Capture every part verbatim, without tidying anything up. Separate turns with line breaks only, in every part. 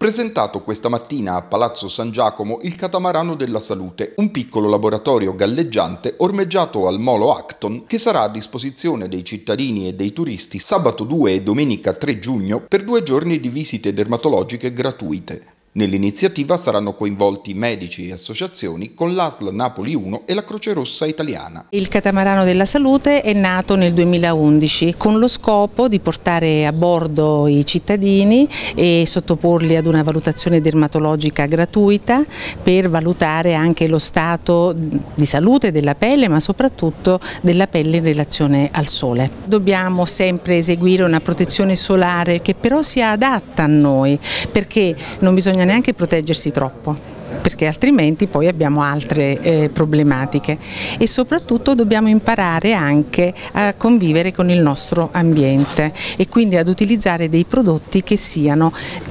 Presentato questa mattina a Palazzo San Giacomo il Catamarano della Salute, un piccolo laboratorio galleggiante ormeggiato al Molo Acton che sarà a disposizione dei cittadini e dei turisti sabato due e domenica tre giugno per due giorni di visite dermatologiche gratuite. Nell'iniziativa saranno coinvolti medici e associazioni con l'A S L Napoli uno e la Croce Rossa Italiana.
Il Catamarano della Salute è nato nel duemilaundici con lo scopo di portare a bordo i cittadini e sottoporli ad una valutazione dermatologica gratuita per valutare anche lo stato di salute della pelle, ma soprattutto della pelle in relazione al sole. Dobbiamo sempre eseguire una protezione solare che però sia adatta a noi, perché non bisogna neanche proteggersi troppo, perché altrimenti poi abbiamo altre eh, problematiche, e soprattutto dobbiamo imparare anche a convivere con il nostro ambiente e quindi ad utilizzare dei prodotti che siano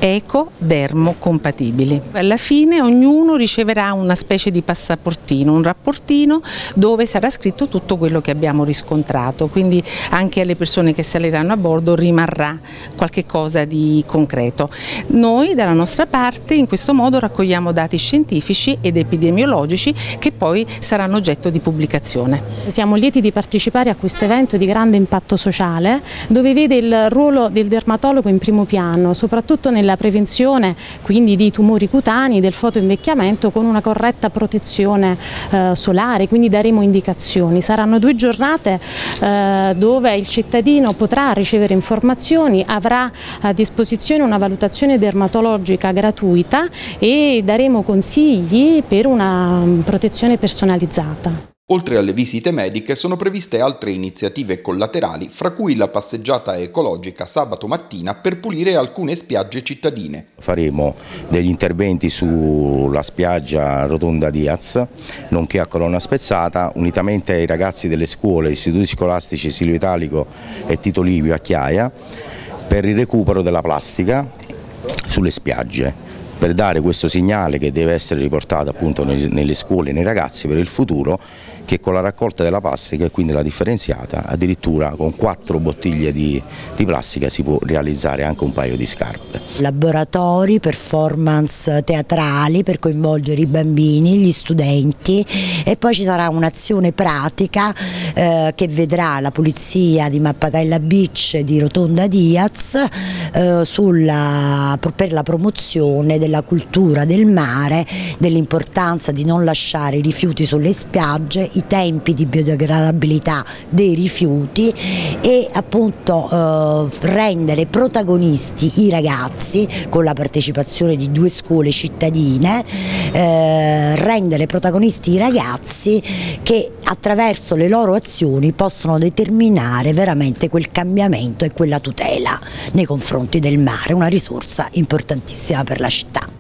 eco-dermo compatibili. Alla fine ognuno riceverà una specie di passaportino, un rapportino dove sarà scritto tutto quello che abbiamo riscontrato, quindi anche alle persone che saliranno a bordo rimarrà qualche cosa di concreto. Noi dalla nostra parte in questo modo raccogliamo dati scientifici scientifici ed epidemiologici che poi saranno oggetto di pubblicazione.
Siamo lieti di partecipare a questo evento di grande impatto sociale, dove vede il ruolo del dermatologo in primo piano, soprattutto nella prevenzione quindi di tumori cutanei, del fotoinvecchiamento, con una corretta protezione eh, solare, quindi daremo indicazioni. Saranno due giornate eh, dove il cittadino potrà ricevere informazioni, avrà a disposizione una valutazione dermatologica gratuita e daremo consigli per una protezione personalizzata.
Oltre alle visite mediche sono previste altre iniziative collaterali, fra cui la passeggiata ecologica sabato mattina per pulire alcune spiagge cittadine.
Faremo degli interventi sulla spiaggia Rotonda Diaz, nonché a Colonna Spezzata, unitamente ai ragazzi delle scuole, istituti scolastici Silvio Italico e Tito Livio a Chiaia, per il recupero della plastica sulle spiagge, per dare questo segnale che deve essere riportato appunto nelle scuole e nei ragazzi per il futuro, che con la raccolta della plastica e quindi la differenziata, addirittura con quattro bottiglie di, di plastica si può realizzare anche un paio di scarpe.
Laboratori, performance teatrali per coinvolgere i bambini, gli studenti, e poi ci sarà un'azione pratica eh, che vedrà la pulizia di Mappatella Beach e di Rotonda Diaz eh, sulla, per la promozione della cultura del mare, dell'importanza di non lasciare i rifiuti sulle spiagge, i tempi di biodegradabilità dei rifiuti e appunto eh, rendere protagonisti i ragazzi con la partecipazione di due scuole cittadine, eh, rendere protagonisti i ragazzi che attraverso le loro azioni possono determinare veramente quel cambiamento e quella tutela nei confronti del mare, una risorsa importantissima per la città.